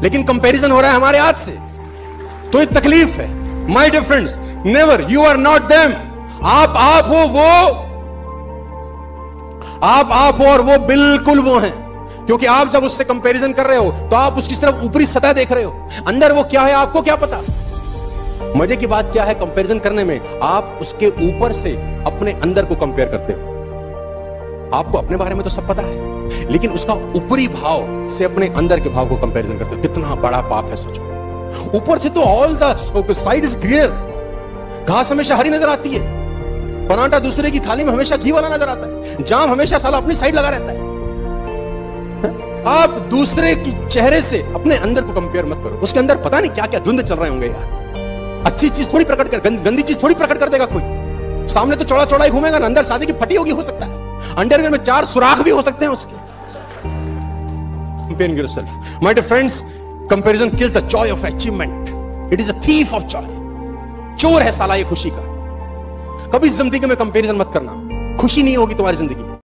लेकिन कंपैरिजन हो रहा है हमारे आज से, तो ये तकलीफ है। My dear friends, never, you are not them. आप हो, वो आप हो और वो बिल्कुल वो हैं। क्योंकि आप जब उससे कंपैरिजन कर रहे हो तो आप उसकी सिर्फ ऊपरी सतह देख रहे हो, अंदर वो क्या है आपको क्या पता। मजे की बात क्या है कंपैरिजन करने में, आप उसके ऊपर से अपने अंदर को कंपेयर करते हो। आपको अपने बारे में तो सब पता है, लेकिन उसका ऊपरी भाव से अपने अंदर के भाव को कंपैरिजन करते हो। कितना बड़ा पाप है सच में। ऊपर से तो all the side is clear, घास हमेशा हरी नजर आती है, पराठा दूसरे की थाली में हमेशा घी वाला नजर आता है, जाम हमेशा साला अपनी साइड लगा रहता है। आप दूसरे की चेहरे से अपने अंदर को कंपेयर मत करो। उसके अंदर पता नहीं क्या क्या धुंध चल रहे होंगे यार। अच्छी चीज थोड़ी प्रकट कर, गंदी चीज थोड़ी प्रकट कर देगा कोई। सामने तो चौड़ा चौड़ा ही घूमेगा, अंदर शादी की फटी होगी हो सकता है, अंडरवेयर में 4 सुराख भी हो सकते हैं उसके। Comparing yourself. My dear friends, comparison kills the joy of achievement. It is a thief of joy. चोर है साला ये खुशी का। कभी जिंदगी में कंपैरिजन मत करना, खुशी नहीं होगी तुम्हारी जिंदगी में।